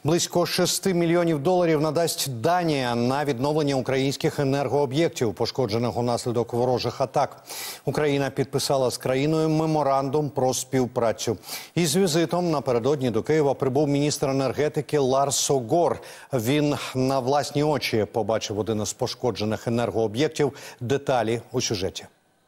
Близько 6 мільйонів доларів надасть Данія на відновлення українських енергооб'єктів, пошкоджених унаслідок ворожих атак. Україна підписала з країною меморандум про співпрацю. Із візитом напередодні до Києва прибув міністр енергетики Ларс Огор. Він на власні очі побачив один із пошкоджених енергооб'єктів. Деталі у сюжеті.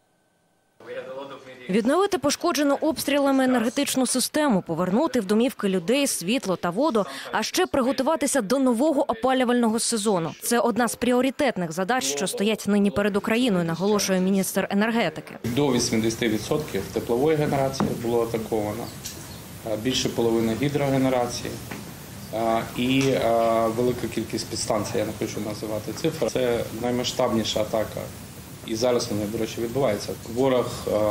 Відновити пошкоджену обстрілами енергетичну систему, повернути в домівки людей світло та воду, а ще приготуватися до нового опалювального сезону. Це одна з пріоритетних задач, що стоять нині перед Україною, наголошує міністр енергетики. До 80% теплової генерації було атаковано, більше половини гідрогенерації і велика кількість підстанцій, я не хочу називати цифри. Це наймасштабніша атака. І зараз вони, до речі, відбуваються. Ворог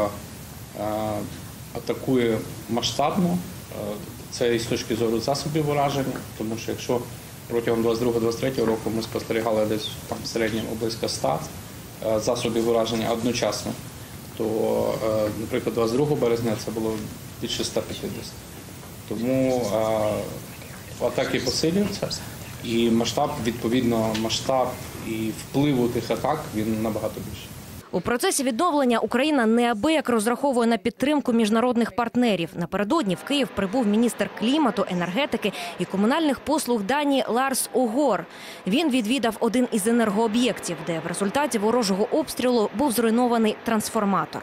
атакує масштабно, це і з точки зору засобів ураження, тому що якщо протягом 22-23 року ми спостерігали десь там в середньому близько 100 засобів ураження одночасно, то, наприклад, 22 березня це було більше 150. Тому атаки посилюються і масштаб, відповідно, масштаб і впливу тих атак, він набагато більший. У процесі відновлення Україна неабияк розраховує на підтримку міжнародних партнерів. Напередодні в Київ прибув міністр клімату, енергетики і комунальних послуг Данії Ларс Огор. Він відвідав один із енергооб'єктів, де в результаті ворожого обстрілу був зруйнований трансформатор.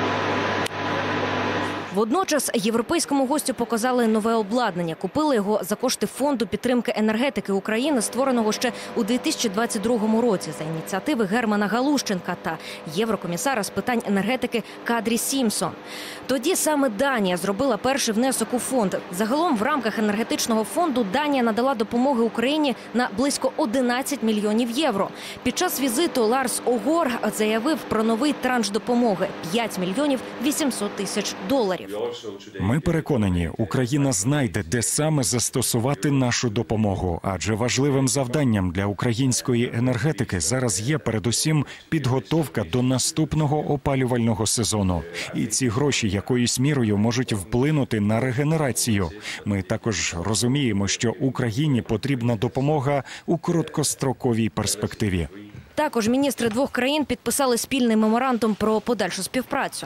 Водночас європейському гостю показали нове обладнання. Купили його за кошти Фонду підтримки енергетики України, створеного ще у 2022 році за ініціативи Германа Галущенка та єврокомісара з питань енергетики Кадрі Сімпсон. Тоді саме Данія зробила перший внесок у фонд. Загалом в рамках енергетичного фонду Данія надала допомоги Україні на близько 11 мільйонів євро. Під час візиту Ларс Огор заявив про новий транш допомоги – 5 мільйонів 800 тисяч доларів. Ми переконані, Україна знайде, де саме застосувати нашу допомогу, адже важливим завданням для української енергетики зараз є передусім підготовка до наступного опалювального сезону. І ці гроші якоюсь мірою можуть вплинути на регенерацію. Ми також розуміємо, що Україні потрібна допомога у короткостроковій перспективі. Також міністри двох країн підписали спільний меморандум про подальшу співпрацю.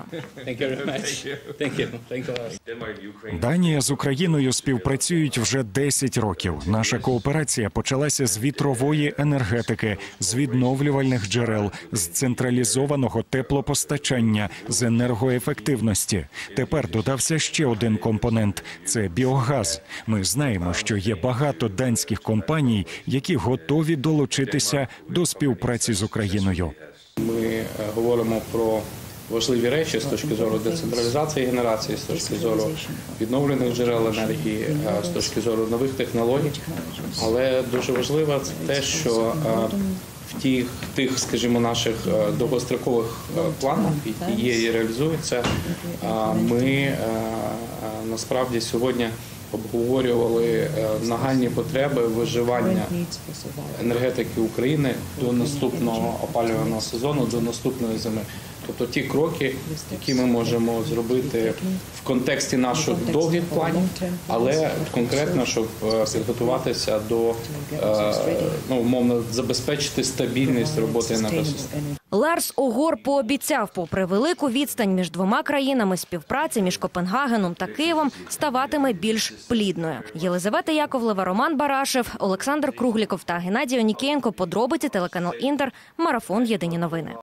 Данія з Україною співпрацюють вже 10 років. Наша кооперація почалася з вітрової енергетики, з відновлювальних джерел, з централізованого теплопостачання, з енергоефективності. Тепер додався ще один компонент – це біогаз. Ми знаємо, що є багато данських компаній, які готові долучитися до співпраці з Україною. Ми говоримо про важливі речі з точки зору децентралізації генерації, з точки зору відновлених джерел енергії, з точки зору нових технологій. Але дуже важливо те, що в тих, скажімо, наших довгострокових планах, які є і реалізуються, ми насправді сьогодні обговорювали нагальні потреби виживання енергетики України до наступного опалювального сезону, до наступної зими. Тобто ті кроки, які ми можемо зробити в контексті наших довгих планів, але конкретно, щоб підготуватися до, умовно, забезпечити стабільність роботи енергосистеми. Ларс Огор пообіцяв, попри велику відстань між двома країнами, співпраця між Копенгагеном та Києвом ставатиме більш плідною. Єлизавета Яковлева, Роман Барашев, Олександр Кругліков та Геннадій Онікієнко. Подробиці, телеканал Інтер, Марафон. Єдині новини.